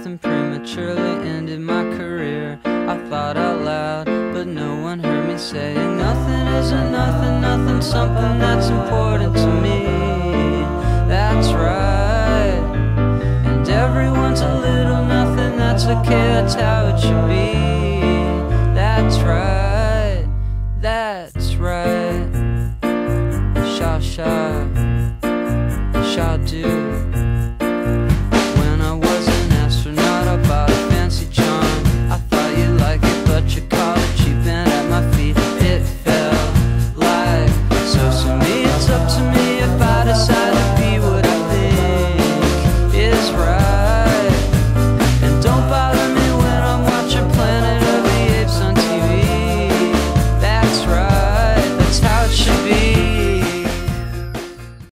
something prematurely ended my career. I thought out loud, but no one heard me saying nothing isn't nothing, nothing, something that's important to me. That's right. And everyone's a little nothing, that's okay, that's how it should be. That's right, that's right. Sha sha, sha do.